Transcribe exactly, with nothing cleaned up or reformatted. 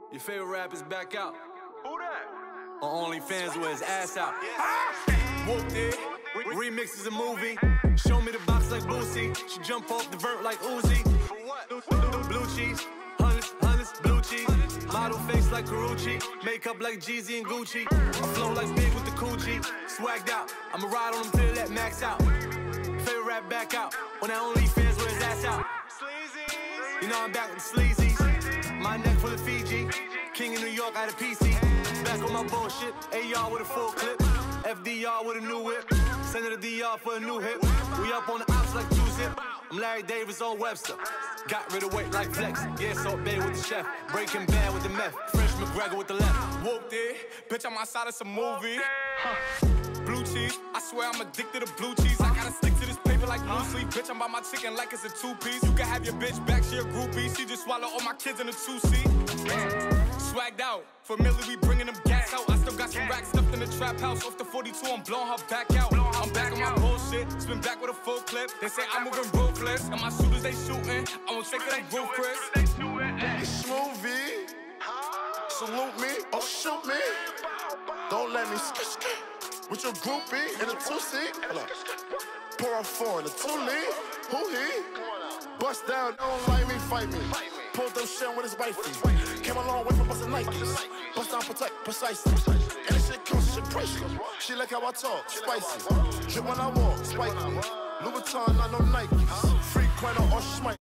Your favorite rapper's back out. Who that? On OnlyFans with his ass out. Whooped it. Remix is a movie. Show me the box like Boosie. She jump off the vert like Uzi. For what? Blue cheese. Hundreds, hundreds, blue cheese. Model face like Karuchi. Makeup like Jeezy and Gucci. I flow like Big with the Coochie. Swagged out. I'ma ride on him till that max out. Favorite rap back out. On that OnlyFans with his ass out. Sleazy. You know I'm back with the sleazies. My neck full of Fiji. King of New York out of P C. Back on my bullshit. A R with a full clip. F D R with a new whip. Send it to D R for a new hit. We up on the ops like two zip. I'm Larry Davis on Webster. Got rid of weight like Flex. Yeah, Salt Bay with the chef. Breaking Bad with the meth. Fresh McGregor with the left. Whooped it. Bitch, I'm outside of some movie. Huh. Blue cheese. I swear I'm addicted to blue cheese. I gotta stick to this paper like blue sleep. Bitch, I'm by my chicken like it's a two-piece. You can have your bitch back, she a groupie. She just swallow all my kids in a two-seat. Swagged out. Familiar, we bringing them gas out. I still got some racks stuffed in the trap house. Off the forty-two, I'm blowing her back out. I'm back on my bullshit. Spin back with a full clip. They say I'm moving ruthless. And my shooters, they shooting. I won't take that roof, Chris. It's Smoothie. Salute me or shoot me. Don't let me skit skit with your groupie in a two-seat. Pour a four in a two-lead. Who he? Bust down, don't like me, fight me. Pulled them shit with his wifey. Came a long way from busting Nikes. Bust down, protect, precisely. And this shit comes, shit pricey. She like how I talk, spicy. Drip when I walk, spiky. Louis Vuitton, not no Nikes. Freak, Quino, or Schmike.